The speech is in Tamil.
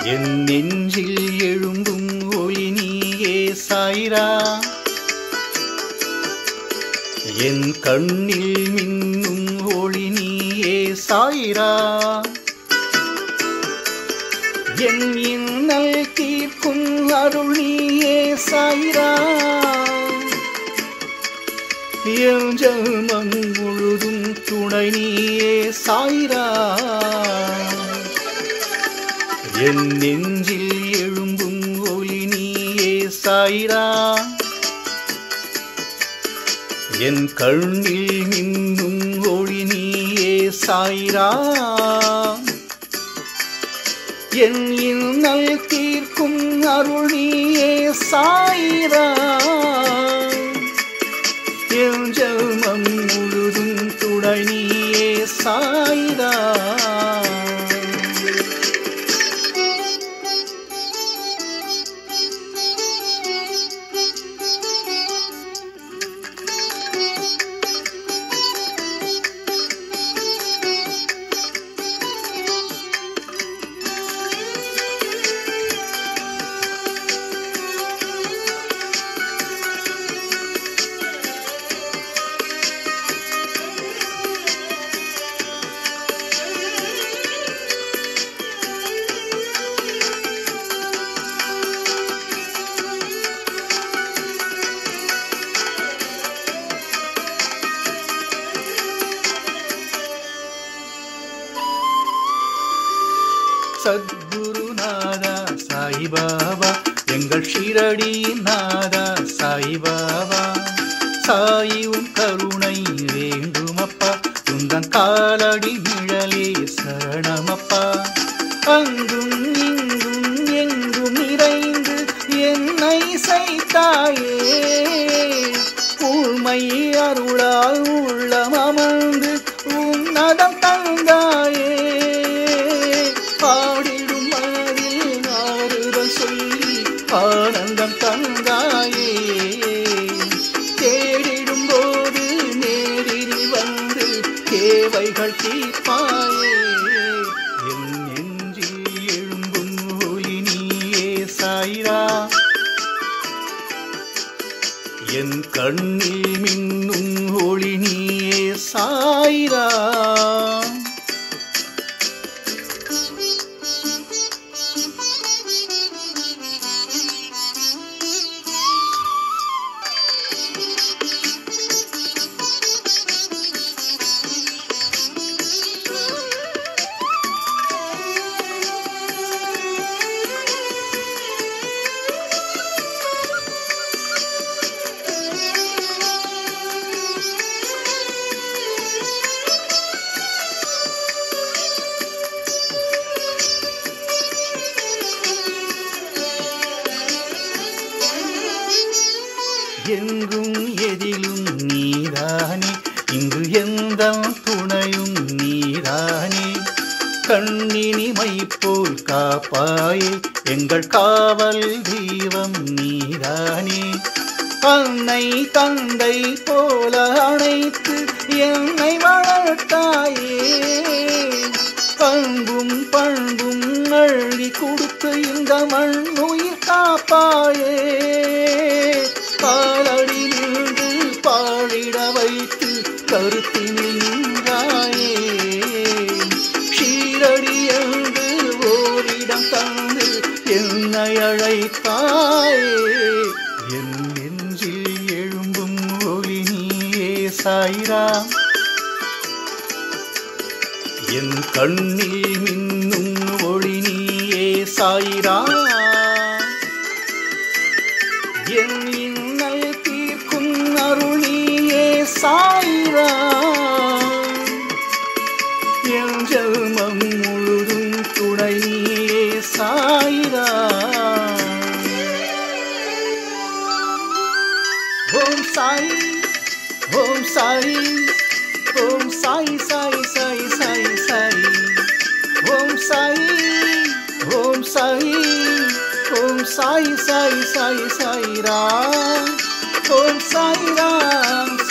என் நெஞ்சில் எழும்பும் ஒளி நீயே சாய்ராம், என் கண்ணில் மின்னும் ஒளி நீயே சாய்ராம், என் இன்னல் தீர்க்கும் அருள் நீயே சாய்ராம், என் ஜென்மம் முழுதும் துணை நீயே சாய்ராம், என் நெஞ்சில் எழும்பும் ஒளி நீயே சாய்ராம், என் கண்ணில் மின்னும் ஒளி நீயே சாய்ராம், என் இன்னல் தீர்க்கும் அருள் நீயே சாய்ராம், என் ஜென்மம் முழுதும் துணை நீயே சாய்ராம். சத்குருநாதா சாய்பாபா, எங்கள் ஷிரடி நாதா சாய்பாபா, சாயி உன் கருணை வேண்டுமப்பா, உந்தன் காலடி நிழலே சரணமப்பா, அங்கும் இங்கும் எங்கும் நிறைந்து என்னை செய்தாயே, உண்மை அருளால் உள்ளம் அமர்ந்து உன்னதம் தந்தாயே, பாடிடும் மனதில் ஆறுதல் சொல்லி ஆனந்தம் தந்தாயே, தேடிடும் போது நேரில் வந்து தேவைகள் தீர்ப்பாயே, என் நெஞ்சில் எழும்பும் ஒளி நீயே சாய்ராம், என் கண்ணில் மின்னும் ஒளி நீயே சாய்ராம். எங்கும் எதிலும் நீதானே, இங்கு எந்த துணையும் நீதானே, கண்ணினிமை போல் காப்பாயே, எங்கள் காவல் தெய்வம் நீதானே, அன்னை தந்தை போல அணைத்து என்னை வளர்த்தாயே, அன்பும் பண்பும் அள்ளி கொடுத்து இந்த மண்ணுயிர் காப்பாயே, காலடி நின்று பாடிட வைத்து கருத்தினில் நின்றாயே, ஷீரடி என்று ஓரிடம் தந்து என்னை அழைத்தாயே, என் நெஞ்சில் எழும்பும் ஒளி நீயே சாய்ராம், என் கண்ணில் மின்னும் ஒளி நீயே சாய்ராம், என் இன்னல் தீர்க்கும் அருள் நீயே சாய்ராம், என் ஜென்மம் முழுதும் துணை நீயே சாய்ராம். ஓம் சாய், ஓம் சாய், ஓம் சாய் சாய் சாய் சாய் சாய், ஓம் சாய், ஓம் சாய், ஓம் சாய் சாய் சாய் சாய் ராம், ஓம் சாய் ராம்.